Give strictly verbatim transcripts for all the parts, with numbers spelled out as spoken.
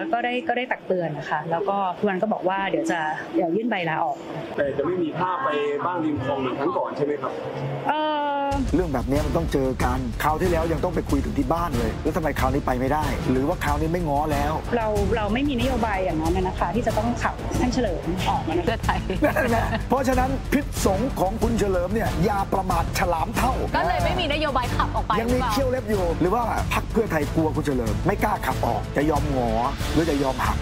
ก็ได้ก็ได้ตักเตือนนะคะแล้วก็คุณวันก็บอกว่าเดี๋ยวจะเดี๋ยวยื่นใบลาออกแต่จะไม่มีภาพไปบ้านริมคลองเหมือนครั้งก่อนใช่ไหมครับเออเรื่องแบบนี้มันต้องเจอกันคราวที่แล้วยังต้องไปคุยถึงที่บ้านเลยแล้วทำไมคราวนี้ไปไม่ได้หรือว่าคราวนี้ไม่ง้อแล้วเราเราไม่มีนโยบายอย่างนั้นนะคะที่จะต้องขับท่านเฉลิมออกมาเพื่อไทยเพราะฉะนั้นพิษสงของคุณเฉลิมเนี่ยยาประมาทฉลามเท่าก็เลยไม่มีนโยบายขับออกไปยังมีเขี้ยวเล็บอยู่หรือว่าพรรคเพื่อไทยกลัวคุณเฉลิมไม่กล้าขับออกจะยอมงอหรือจะยอมหัก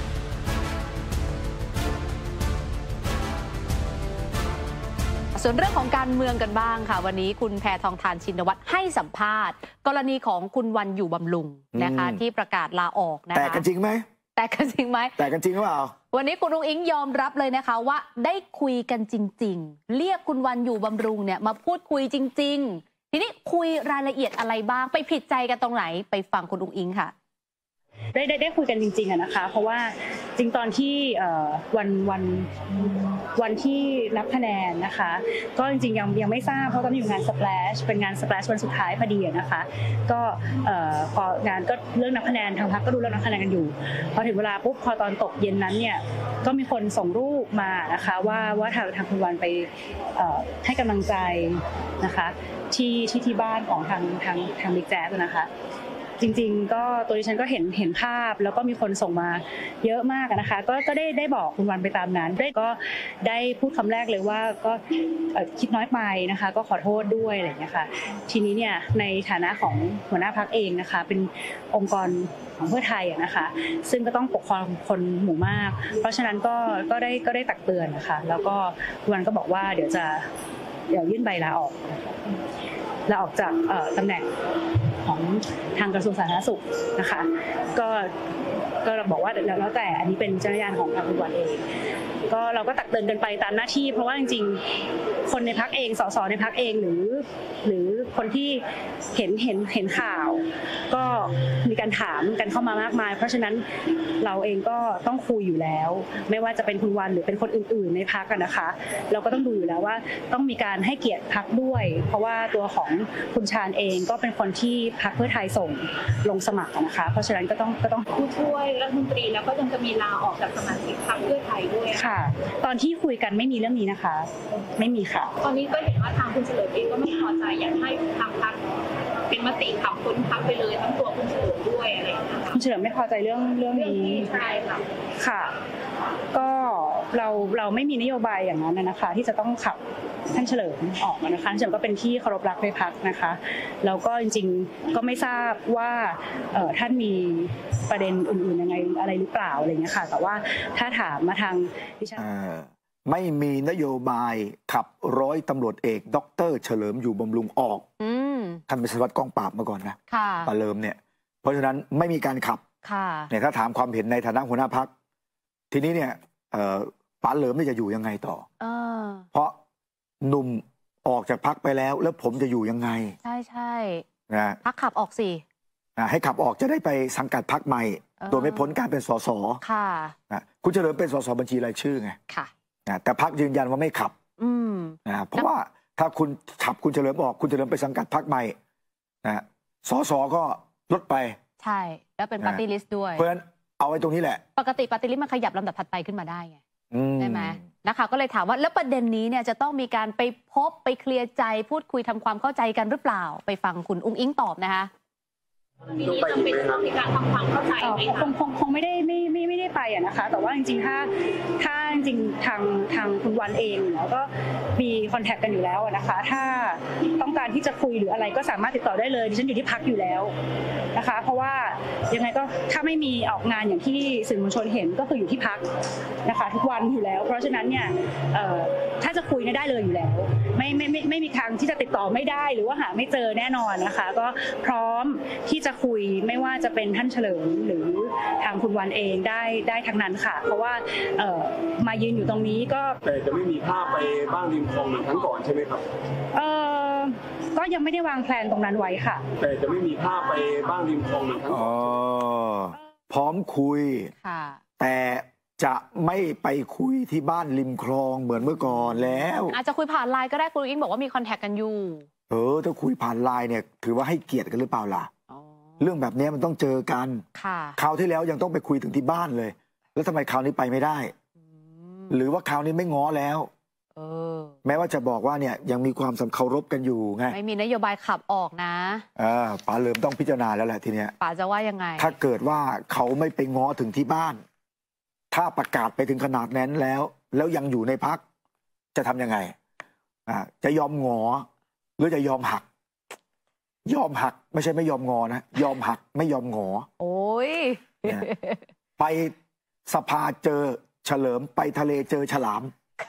ส่วนเรื่องของการเมืองกันบ้างค่ะวันนี้คุณแพทองธารชินวัตรให้สัมภาษณ์กรณีของคุณวันอยู่บำรุงนะคะที่ประกาศลาออกนะคะแต่กันจริงไหมแต่กันจริงไหมแต่กันจริงหรือเปล่าวันนี้คุณอุ้งอิ๊งยอมรับเลยนะคะว่าได้คุยกันจริงๆเรียกคุณวันอยู่บำรุงเนี่ยมาพูดคุยจริงๆทีนี้คุยรายละเอียดอะไรบ้างไปผิดใจกันตรงไหนไปฟังคุณอุ้งอิ๊งค่ะได้ได้ได้คุยกันจริงๆอะนะคะเพราะว่าจริงตอนที่วันวันวันที่นับคะแนนนะคะก็จริงๆยังยังไม่ทราบเพราะตอนนี้อยู่งานสแปลชเป็นงานสแปลชวันสุดท้ายพอดีนะคะก็พองานก็เรื่องนับคะแนนทางพรรคก็ดูเรื่องนับคะแนนกันอยู่พอถึงเวลาปุ๊บพอตอนตกเย็นนั้นเนี่ยก็มีคนส่งรูปมานะคะว่าว่าทางทางคุณวันไปให้กำลังใจนะคะที่ที่ที่บ้านของทางทางทางบิ๊กแจ๊สนะคะจริงๆก็ตัวดิฉันก็เห็นเห็นภาพแล้วก็มีคนส่งมาเยอะมากนะคะก็ก็ได้ได้บอกคุณวันไปตามนั้นได้ก็ได้พูดคำแรกเลยว่าก็คิดน้อยไปนะคะก็ขอโทษด้วยอะไรอย่างเงี้ยค่ะทีนี้เนี่ยในฐานะของหัวหน้าพรรคเองนะคะเป็นองค์กรของเพื่อไทยนะคะซึ่งก็ต้องปกครองคนหมู่มากเพราะฉะนั้นก็ก็ได้ก็ได้ตักเตือนนะคะแล้วก็คุณวันก็บอกว่าเดี๋ยวจะเดี๋ยวยื่นใบลาออกลาออกจากตำแหน่งของทางกระทรวงสาธารณสุขนะคะก็ก็บอกว่าแล้วแต่อันนี้เป็นจรรยาบรรณของทางคุณวันเองก็เราก็ตักเตือนกันไปตามหน้าที่เพราะว่าจริงๆคนในพรรคเองสสในพรรคเองหรือหรือคนที่เห็นเห็นเห็นข่าวก็มีการถามกันเข้ามามากมายเพราะฉะนั้นเราเองก็ต้องคุยอยู่แล้วไม่ว่าจะเป็นคุณวันหรือเป็นคนอื่นๆในพรรคกันนะคะเราก็ต้องดูอยู่แล้วว่าต้องมีการให้เกียรติพรรคด้วยเพราะว่าตัวของคุณชาญเองก็เป็นคนที่พรรคเพื่อไทยส่งลงสมัครนะคะเพราะฉะนั้นก็ต้องก็ต้องผู้ช่วยรัฐมนตรีแล้วก็ยังจะมีลาออกจากสมาชิกพรรคเพื่อไทยด้วยค่ะตอนที่คุยกันไม่มีเรื่องนี้นะคะไม่มีค่ะตอนนี้ก็เห็นว่าทางคุณเฉลิมเองก็ไม่พอใจอยากให้ทางพรรคเป็นมติขับพ้นพรรคไปเลยทั้งตัวคุณเฉลิมด้วยอะไรอย่างเงี้ยคุณเฉลิมไม่พอใจเรื่องเรื่องนี้ใช่ค่ะค่ะก็เราเราไม่มีนโยบายอย่างนั้นนะคะที่จะต้องขับท่านเฉลิมออกมานะคะท่านเฉลิมก็เป็นที่เคารพรักในพรรคนะคะแล้วก็จริงๆก็ไม่ทราบว่าท่านมีประเด็นอื่นๆยังไงอะไรหรือเปล่าอะไรอย่างเงี้ยค่ะแต่ว่าถ้าถามมาทางดิฉันไม่มีนโยบายขับร้อยตำรวจเอกดร.เฉลิมอยู่บำรุงออกท่านเป็นสารวัตรกองปราบมาก่อนนะปาเลิมเนี่ยเพราะฉะนั้นไม่มีการขับเนี่ยถ้าถามความเห็นในฐานะหัวหน้าพรรคทีนี้เนี่ยป๋าเหลิมจะอยู่ยังไงต่อเพราะหนุ่มออกจากพรรคไปแล้วแล้วผมจะอยู่ยังไงใช่ใช่นะพรรคขับออกสิให้ขับออกจะได้ไปสังกัดพรรคใหม่โดยไม่พ้นการเป็นสสค่ะคุณเฉลิมเป็นสสบัญชีรายชื่อไงค่ะแต่พรรคยืนยันว่าไม่ขับนะเพราะว่าถ้าคุณขับคุณเฉลิมออกคุณเฉลิมไปสังกัดพรรคใหม่นะสสก็ลดไปใช่แล้วเป็นปาร์ตี้ลิสต์ด้วยเพราะฉะนั้นเอาไว้ตรงนี้แหละปกติปาร์ตี้ลิสต์มันขยับลำดับถัดไปขึ้นมาได้ไงใช่ไหมนะคะก็เลยถามว่าแล้วประเด็นนี้เนี่ยจะต้องมีการไปพบไปเคลียร์ใจพูดคุยทำความเข้าใจกันหรือเปล่าไปฟังคุณอุ้งอิ๊งตอบนะคะทีนี้จำเป็นต้องมีการทำความเข้าใจไหมคงคงคงไม่ได้ไม่ไม่ไม่ได้ไปอะนะคะแต่ว่าจริงๆถ้าถ้าจริงทางทางคุณวันเองแล้วก็มีคอนแทคกันอยู่แล้วนะคะถ้าต้องการที่จะคุยหรืออะไรก็สามารถติดต่อได้เลยดิฉันอยู่ที่พักอยู่แล้วนะคะเพราะว่ายังไงก็ถ้าไม่มีออกงานอย่างที่สื่อมวลชนเห็นก็คืออยู่ที่พักนะคะทุกวันอยู่แล้วเพราะฉะนั้นเนี่ยถ้าจะคุยได้เลยอยู่แล้วไม่ไม่ไม่ไม่มีทางที่จะติดต่อไม่ได้หรือว่าหาไม่เจอแน่นอนนะคะก็พร้อมที่จะคุยไม่ว่าจะเป็นท่านเฉลิมหรือทางคุณวันเองได้ได้ทั้งนั้นค่ะเพราะว่าเอ่อมายืนอยู่ตรงนี้ก็แต่จะไม่มีภาพไปบ้านริมคลองเหมือนครั้งก่อนใช่ไหมครับเอ่อก็ยังไม่ได้วางแผนตรงนั้นไว้ค่ะแต่จะไม่มีภาพไปบ้านริมคลองเหมือนครั้งก่อนพร้อมคุยค่ะแต่จะไม่ไปคุยที่บ้านริมคลองเหมือนเมื่อก่อนแล้วอาจจะคุยผ่านไลน์ก็ได้คุณอิงบอกว่ามีคอนแทคกันอยู่เออถ้าคุยผ่านไลน์เนี่ยถือว่าให้เกียรติกันหรือเปล่าล่ะเรื่องแบบนี้มันต้องเจอกันคราวที่แล้วยังต้องไปคุยถึงที่บ้านเลยแล้วทำไมคราวนี้ไปไม่ได้หรือว่าคราวนี้ไม่ง้อแล้วเออแม้ว่าจะบอกว่าเนี่ยยังมีความสำคัญรบกันอยู่ไงไม่มีนโยบายขับออกนะเออป๋าเริ่มต้องพิจารณาแล้วแหละทีเนี้ยป๋าจะว่ายังไงถ้าเกิดว่าเขาไม่ไปง้อถึงที่บ้านถ้าประกาศไปถึงขนาดนั้นแล้วแล้วยังอยู่ในพรรคจะทำยังไงอ่าจะยอมง้อหรือจะยอมหักยอมหักไม่ใช่ไม่ยอมงอนะยอมหักไม่ยอมงอโอ้ยไปสภาเจอเฉลิมไปทะเลเจอฉลาม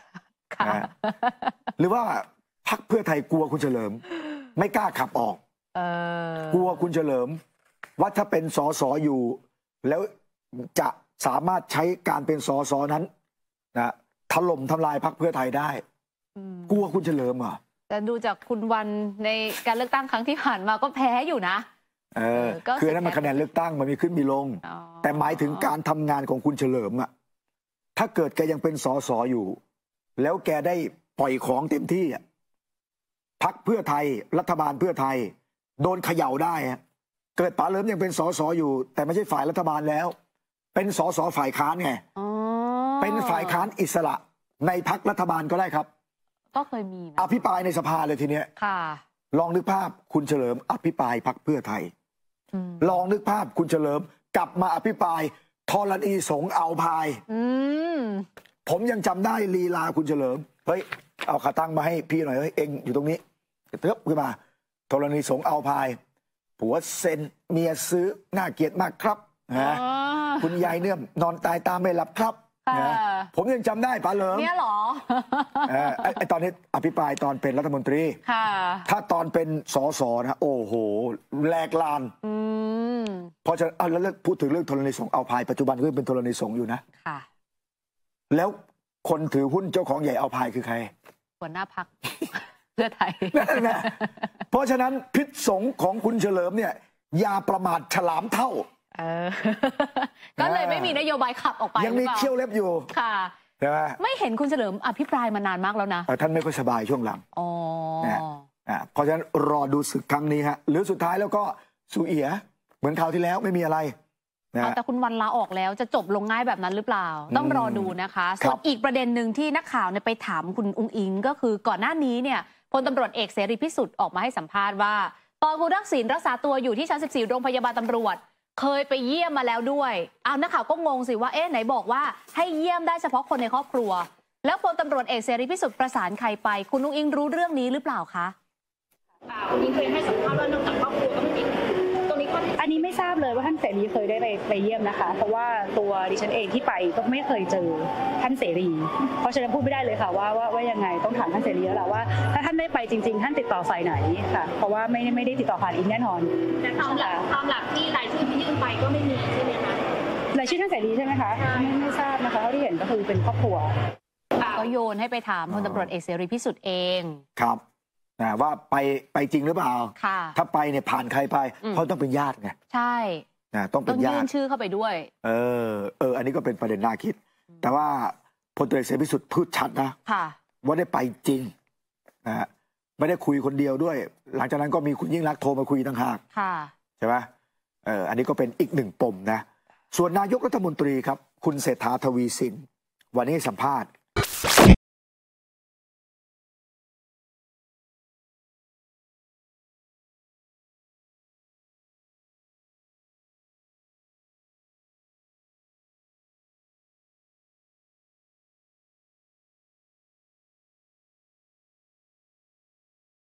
หรือว่าพรรคเพื่อไทยกลัวคุณเฉลิมไม่กล้าขับออกกลัวคุณเฉลิมว่าถ้าเป็นสสอยู่แล้วจะสามารถใช้การเป็นสสนั้นนะถล่มทำลายพรรคเพื่อไทยได้กลัวคุณเฉลิมอ่ะแต่ดูจากคุณวันในการเลือกตั้งครั้งที่ผ่านมาก็แพ้อยู่นะเออคือนั้นมันคะแนนเลือกตั้งมันมีขึ้นมีลงแต่หมายถึงการทำงานของคุณเฉลิมอ่ะถ้าเกิดแกยังเป็นสสอยู่แล้วแกได้ปล่อยของเต็มที่อ่ะพรรคเพื่อไทยรัฐบาลเพื่อไทยโดนเขย่าได้ฮะเกิดป๋าเลิมยังเป็นสสอยู่แต่ไม่ใช่ฝ่ายรัฐบาลแล้วเป็นสสฝ่ายค้านไงเป็นฝ่ายค้านอิสระในพรรครัฐบาลก็ได้ครับก็เคยมีอภิปรายในสภาเลยทีเนี้ยลองนึกภาพคุณเฉลิมอภิปรายพรรคเพื่อไทยลองนึกภาพคุณเฉลิมกลับมาอภิปรายธรณีสงฆ์เอาพายผมยังจำได้ลีลาคุณเฉลิมเฮ้ยเอาขาตั้งมาให้พี่หน่อยเฮ้ยเองอยู่ตรงนี้เทิบขึ้นมาธรณีสงฆ์เอาพายผัวเซ็นเมียซื้อน่าเกลียดมากครับนะคุณยายเนี่ยนอนตายตามไม่หลับครับนะผมยังจำได้ป๋าเหลิมเนี่ยหรอไอตอนนี้อภิปรายตอนเป็นรัฐมนตรีถ้าตอนเป็นสสนะโอ้โหแหลกลานเพราะฉะนั้นแล้วพูดถึงเรื่องธรณีสงฆ์เอาพายปัจจุบันก็เป็นธรณีสงฆ์อยู่นะแล้วคนถือหุ้นเจ้าของใหญ่เอาพายคือใครหัวหน้าพรรคเพื่อไทยนั่นแหละเพราะฉะนั้นพิษสงของคุณเฉลิมเนี่ยอย่าประมาทฉลามเท่าก็เลยไม่มีนโยบายขับออกไปยังมีเขี้ยวเล็บอยู่ค่ะใช่ไหมไม่เห็นคุณเฉลิมอภิปรายมานานมากแล้วนะท่านไม่ค่อยสบายช่วงหลังอ๋อเพราะฉะนั้นรอดูศึกครั้งนี้ฮะหรือสุดท้ายแล้วก็สุเอียเหมือนคราวที่แล้วไม่มีอะไรแต่คุณวันลาออกแล้วจะจบลงง่ายแบบนั้นหรือเปล่าต้องรอดูนะคะส่วนอีกประเด็นหนึ่งที่นักข่าวเนี่ยไปถามคุณอุ้งอิงก็คือก่อนหน้านี้เนี่ยพลตำรวจเอกเสรีพิสุทธิ์ออกมาให้สัมภาษณ์ว่าตอนคุณทักษิณรักษาตัวอยู่ที่ชั้นสิบสี่โรงพยาบาลตำรวจเคยไปเยี่ยมมาแล้วด้วยเอานักข่าวก็งงสิว่าเอ๊ะไหนบอกว่าให้เยี่ยมได้เฉพาะคนในครอบครัวแล้วพลตำรวจเอกเสรีพิสุทธิ์ประสานใครไปคุณอุ้งอิงรู้เรื่องนี้หรือเปล่าคะคุณอุ้งอิงเคยให้สัมภาษณ์ว่านอกจากครอบครัวก็ไม่มีตรงนี้ก็อันนี้ไม่ทราบเลยว่าท่านเสรีเคยได้ไปไปเยี่ยมนะคะเพราะว่าตัวดิฉันเองที่ไปก็ไม่เคยเจอท่านเสรีเพราะฉะนั้นพูดไม่ได้เลยค่ะว่าว่าว่ายังไงต้องถามท่านเสรีแล้วแหละว่าถ้าท่านได้ไปจริงๆท่านติดต่อฝ่ายไหนค่ะเพราะว่าไม่ไม่ได้ติดต่อผ่านอิงแน่นอนแต่ตามหลักตามหลักที่รายชื่อที่ยื่นไปก็ไม่มีใช่ไหมคะรายชื่อท่านเสรีใช่ไหมคะไม่ไม่ทราบนะคะเท่าที่เห็นก็คือเป็นครอบครัวก็โยนให้ไปถามพลตำรวจเอกเสรีพิสุทธิ์เองครับนะว่าไปไปจริงหรือเปล่าถ้าไปเนี่ยผ่านใครไปเพราะต้องเป็นญาติไงใช่นะต้องเป็นญาติต้องยื่นชื่อเข้าไปด้วยเออเอออันนี้ก็เป็นประเด็นน่าคิดแต่ว่าพลตำรวจเอกเสรีพิสุทธิ์พูดชัดนะว่าได้ไปจริงนะไม่ได้คุยคนเดียวด้วยหลังจากนั้นก็มีคุณยิ่งรักษณ์โทรมาคุยต่างหากใช่ไหมเอออันนี้ก็เป็นอีกหนึ่งปมนะส่วนนายกรัฐมนตรีครับคุณเศรษฐาทวีสินวันนี้สัมภาษณ์